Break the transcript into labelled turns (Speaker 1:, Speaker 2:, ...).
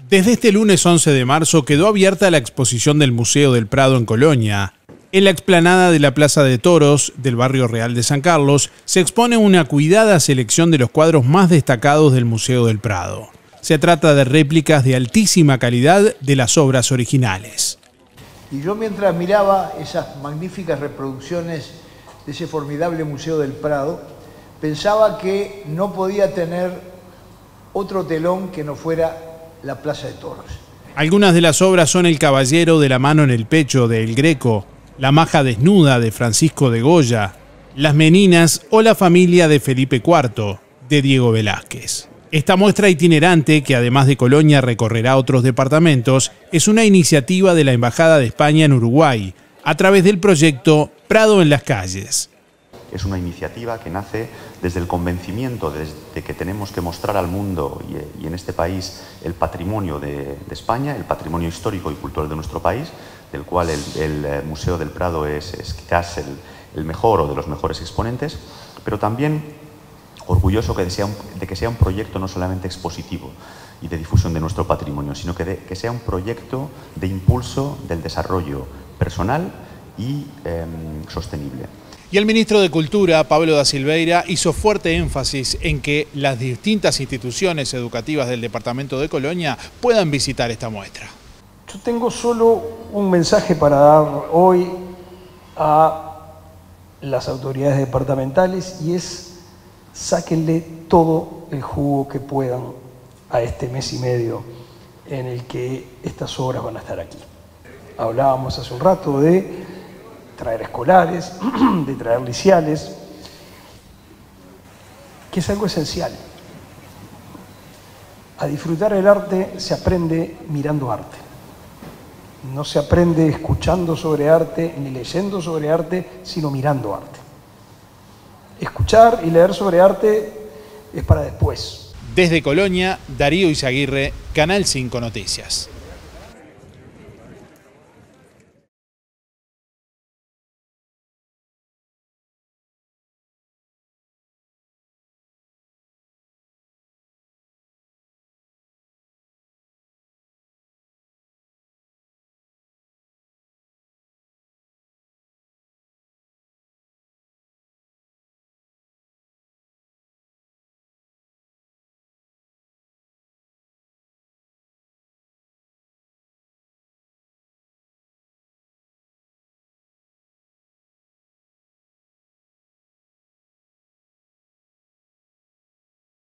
Speaker 1: Desde este lunes 11 de marzo quedó abierta la exposición del Museo del Prado en Colonia. En la explanada de la Plaza de Toros del barrio Real de San Carlos se expone una cuidada selección de los cuadros más destacados del Museo del Prado. Se trata de réplicas de altísima calidad de las obras originales.
Speaker 2: Y yo mientras miraba esas magníficas reproducciones de ese formidable Museo del Prado, pensaba que no podía tener otro telón que no fuera la Plaza de Toros.
Speaker 1: Algunas de las obras son El Caballero de la mano en el pecho de El Greco, La maja desnuda de Francisco de Goya, Las Meninas o La familia de Felipe IV de Diego Velázquez. Esta muestra itinerante, que además de Colonia recorrerá otros departamentos, es una iniciativa de la Embajada de España en Uruguay, a través del proyecto Prado en las calles.
Speaker 3: Es una iniciativa que nace desde el convencimiento de que tenemos que mostrar al mundo y en este país el patrimonio de España, el patrimonio histórico y cultural de nuestro país, del cual el Museo del Prado es quizás el mejor o de los mejores exponentes, pero también orgulloso de que sea un proyecto no solamente expositivo y de difusión de nuestro patrimonio, sino que sea un proyecto de impulso del desarrollo personal y sostenible.
Speaker 1: Y el ministro de Cultura, Pablo da Silveira, hizo fuerte énfasis en que las distintas instituciones educativas del departamento de Colonia puedan visitar esta muestra.
Speaker 4: Yo tengo solo un mensaje para dar hoy a las autoridades departamentales y es: sáquenle todo el jugo que puedan a este mes y medio en el que estas obras van a estar aquí. Hablábamos hace un rato de traer escolares, de traer liciales, que es algo esencial. A disfrutar el arte se aprende mirando arte. No se aprende escuchando sobre arte ni leyendo sobre arte, sino mirando arte. Escuchar y leer sobre arte es para después.
Speaker 1: Desde Colonia, Darío Izaguirre, Canal 5 Noticias.